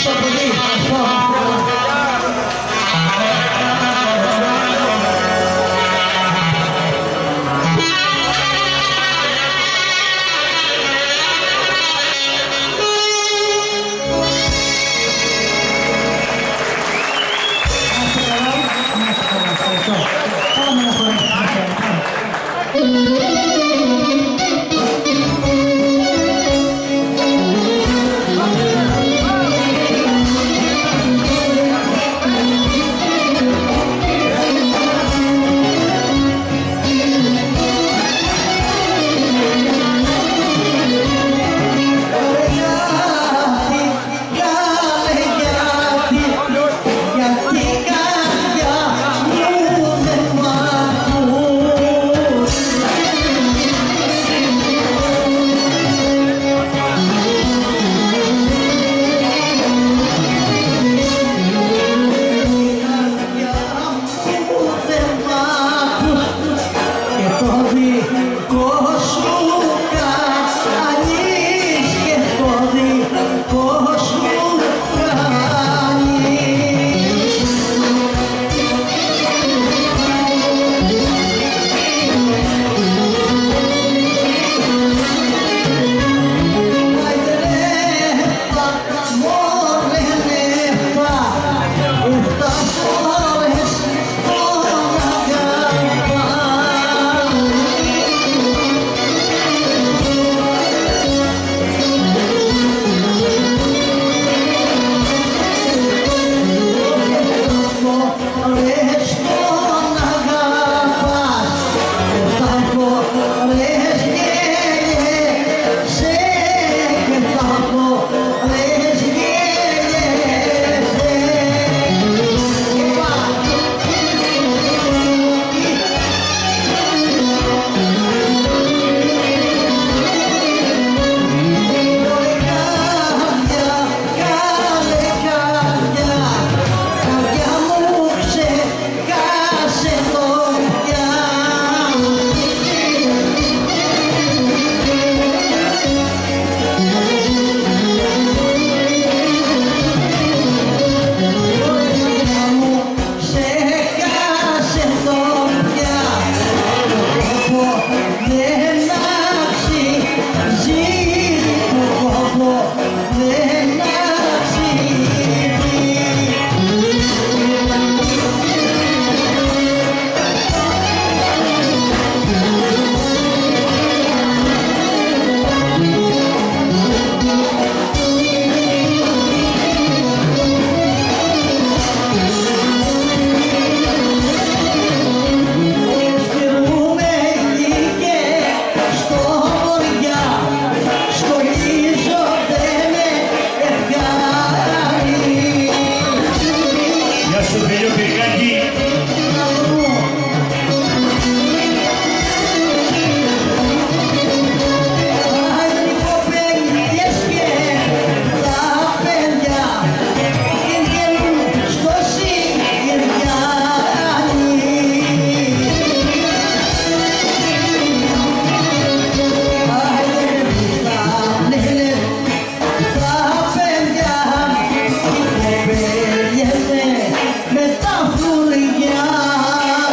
με τα φλουριά.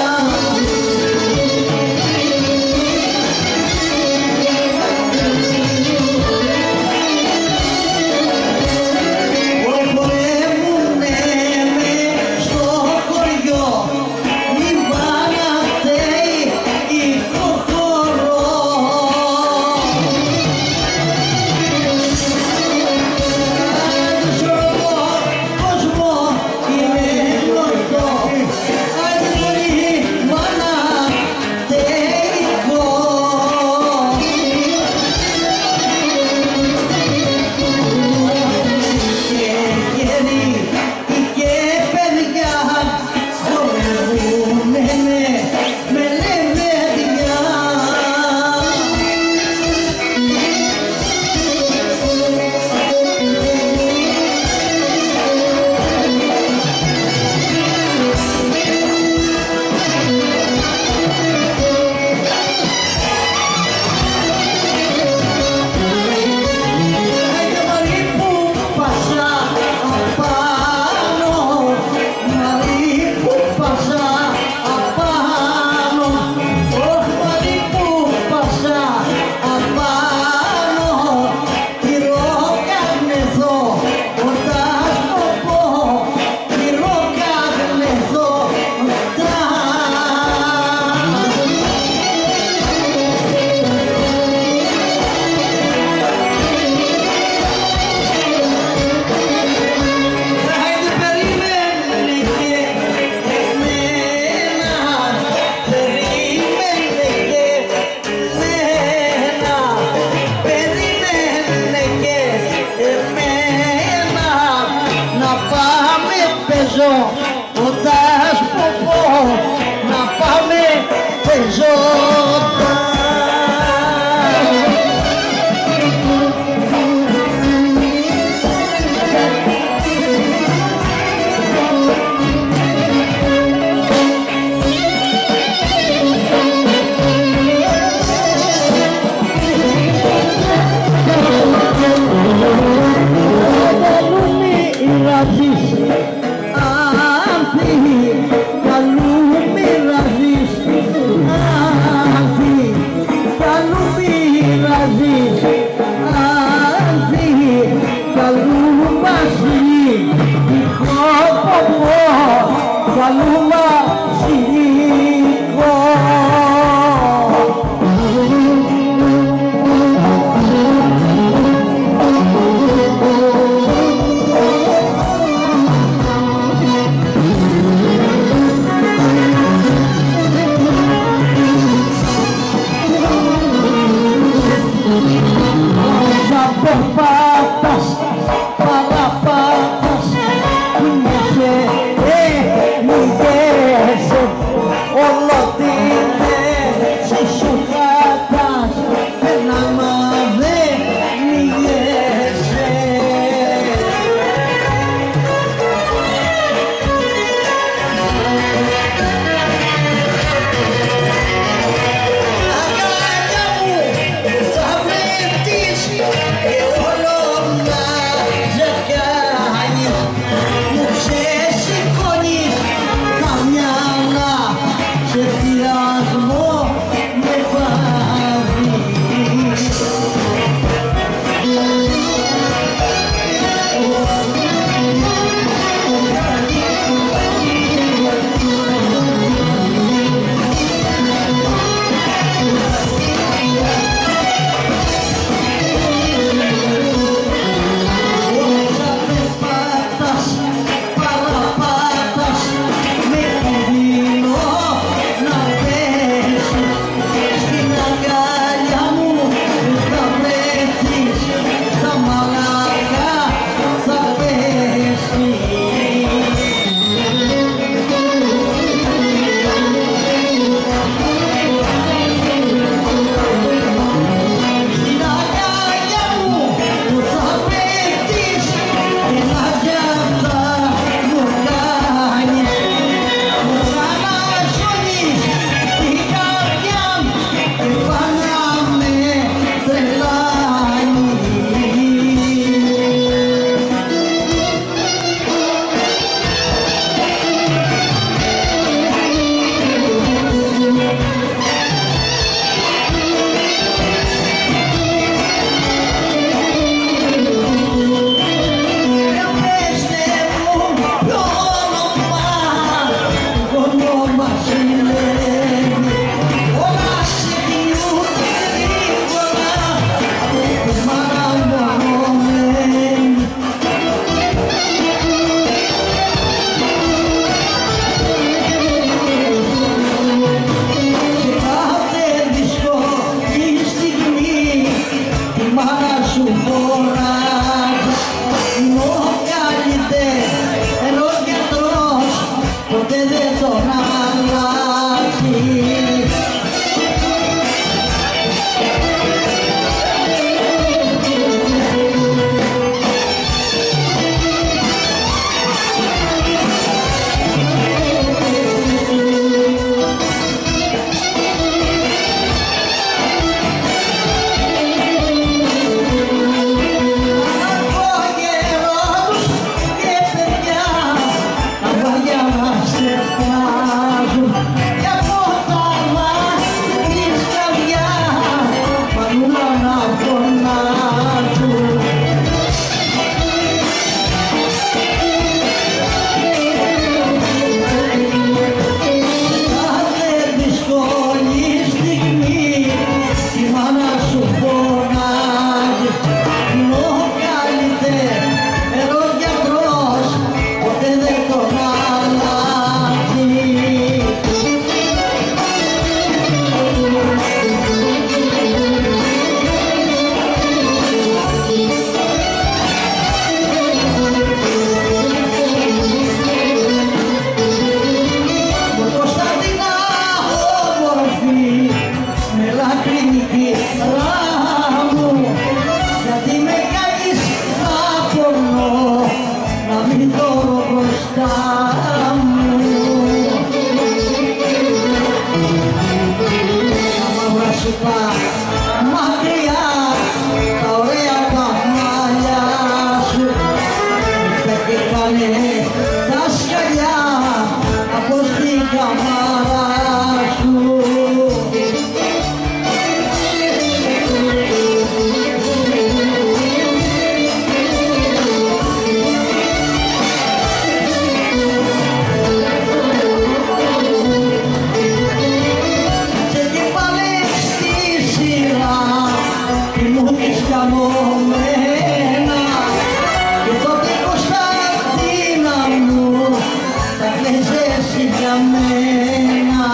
εσύ για μένα.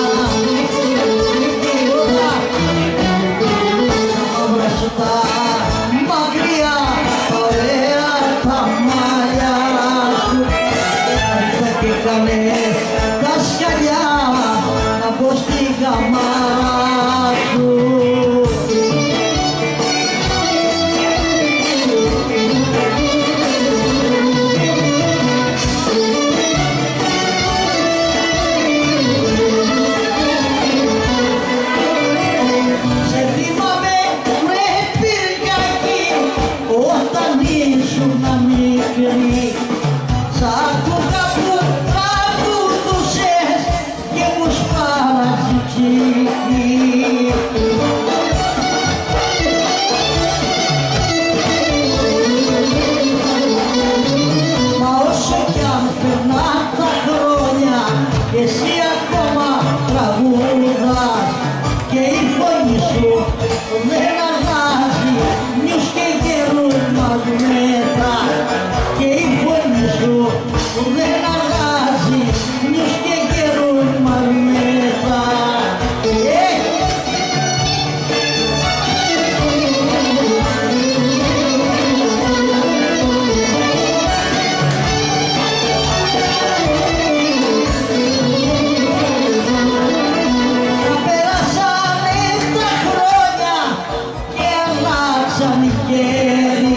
Τα μαύρα σου τα μακριά, ωραία τα μαλλιά σου, άρχισα και κάνε τα σκαλιά από στη γαμάρα σου. Σ' άκουγα που τραγουδούσες και μου σπάραζε ψυχή. Μα όσο κι αν περνά τα χρόνια, εσύ ακόμα τραγουδάς και η φωνή σου δεν αλλάζει, νιους και γερούς μας μέτρας. Και η φωνή σου δεν αλλάζει, νιους και καιρούς μας μέτρα. Πέρασανε τα χρόνια και αλλάξαν οι καιροί.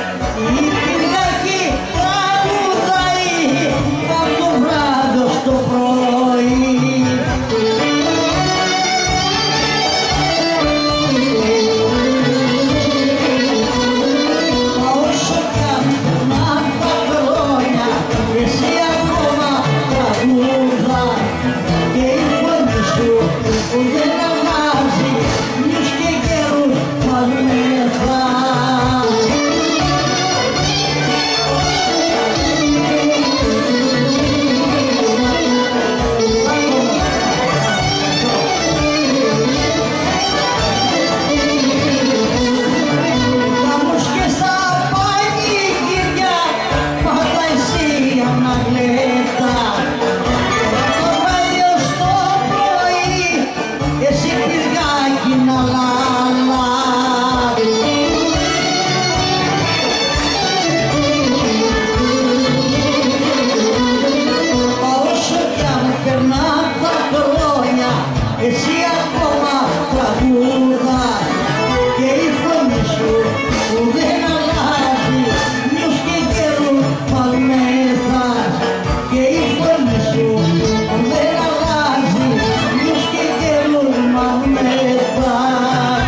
Εσύ ακόμα τραγουδάς και η φωνή σου δεν αλλάζει, νιους και καιρούς μας μέτρας. Και η φωνή σου δεν αλλάζει, νιους και καιρούς μας μέτρας.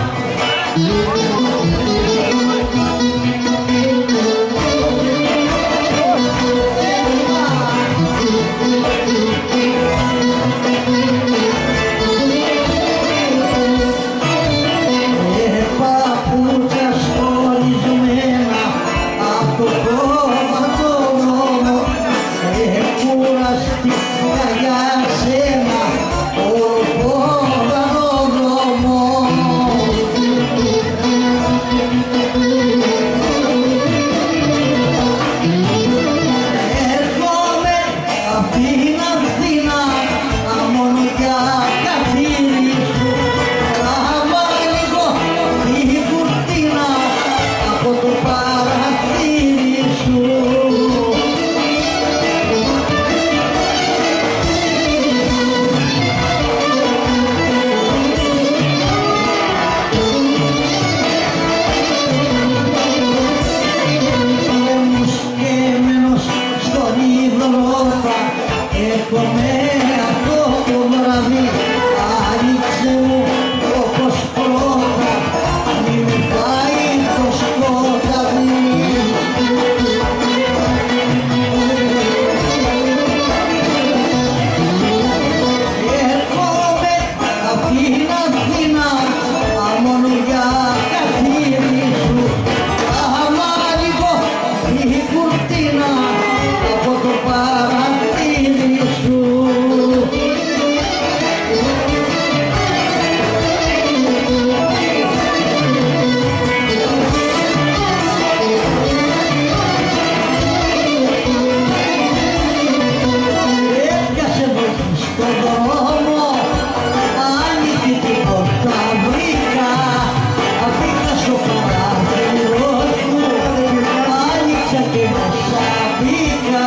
στον δρόμο ανοιχτή την πόρτα βρήκα, μπήκα στο παράθυρο σου, άνοιξα και μέσα μπήκα.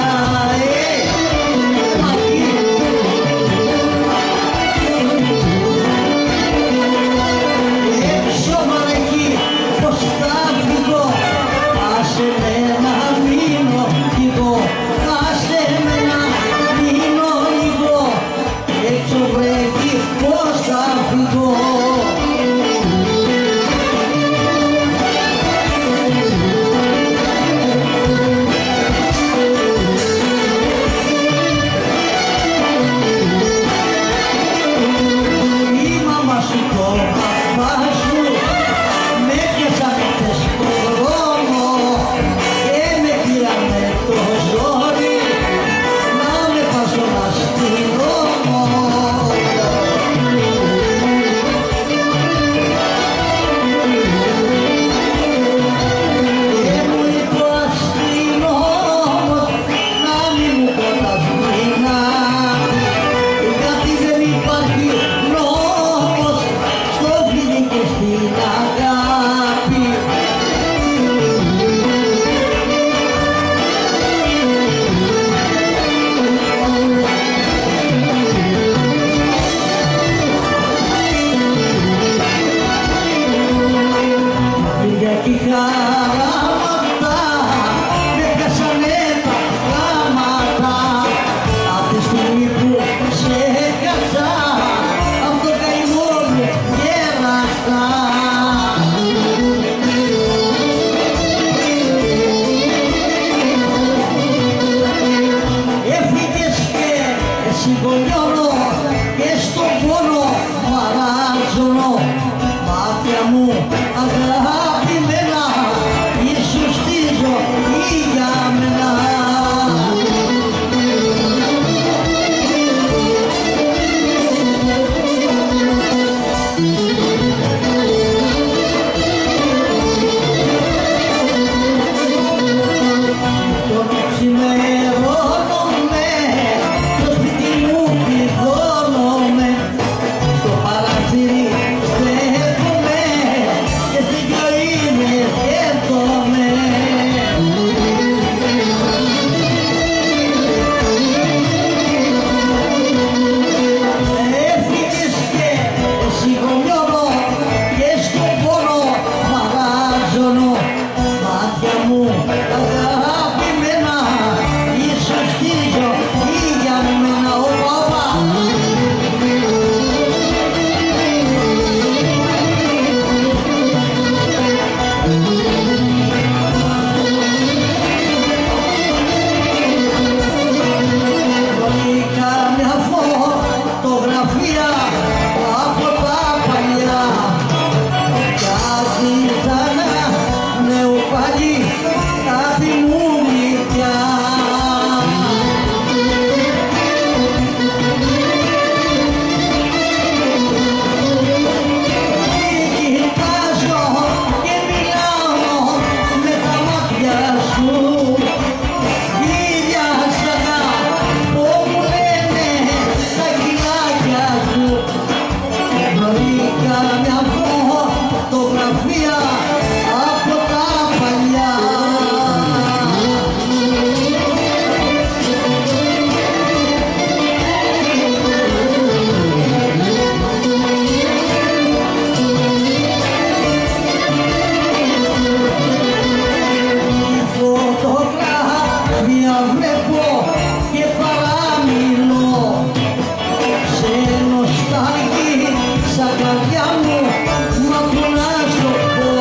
Έξω μαλακή πως θα φύγω, άσε με να μείνω λίγο, άσε με να μείνω λίγο, έξω βρέχει πως θα φύγω. Η μαμά σου το παπά σου με πιάσανε χτες στον δρόμο και με πήρανε το ζόρι να με πας στον αστυνόμο. Και μου είπε ο αστυνόμος να μην μου κρατάς μήνα, γιατί δεν υπάρχει νόμος στο φίλι και στην αγάπη. Πήγα κι χαράματα, με πιάσανε τα γράμματα, απ' τη στιγμή που σε έκατσα, απ' το καημό μου γέρασα. Έφυγες και σιγωνιώνω και στον πόνο μαράζωνω, μάτια μου αγαπημένα, ίσως τη ζωή για μένα. Τον ξημερώνομαι, στο σπίτι μου πληθώνομαι, στο παραθύρι στέκομαι και στην ζωή με σκέφτομαι. Έφυγες και σιγωνιώνω και στον πόνο μαράζωνω, μάτια μου αγαπημένα, ίσως τη ζωή για μένα. Οπα, βρήκα μια φωτογραφία από τα παλιά, μοιάζει σαν νέο παλί, κάτι μου γλυκιά. Κοιτάζω και μιλάω με τα μάτια σου, ίδια σ' αγαπώ μου λένε τα χειλάκια σου. Βρήκα μια φωτογραφία από τα παλιά. Φωτογραφία βλέπω και παραμιλώ, σε νοσταλγίσα καρδιά μου, μα που να σου πω.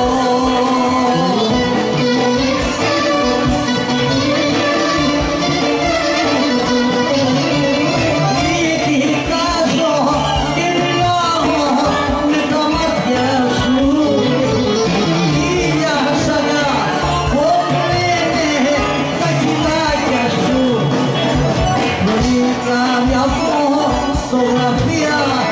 Κοιτάζω και μιλάω με τα μάτια σου, ίδια σ' αγαπώ μου λένε τα χειλάκια σου. Βρήκα μια φωτογραφία